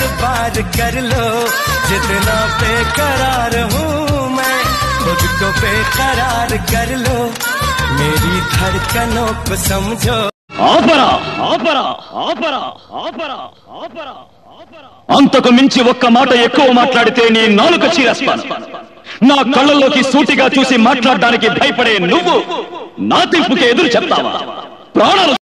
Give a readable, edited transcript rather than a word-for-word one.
एतबार कर लो, जितना बेकरार हूँ मैं खुद को बेकरार कर लो, मेरी धड़कनों को समझो। ఆపరా ఆపరా ఆపరా ఆపరా ఆపరా అంతకు మించి ఒక్క మాట ఎక్కువ మాట్లాడితే నీ నాలుక చీరేస్తాను. నా కళ్ళల్లోకి సూటిగా చూసి మాట్లాడడానికి భయపడే నువ్వు నా తీర్పుకి ఎదురు చెప్తావా? ప్రాణాలు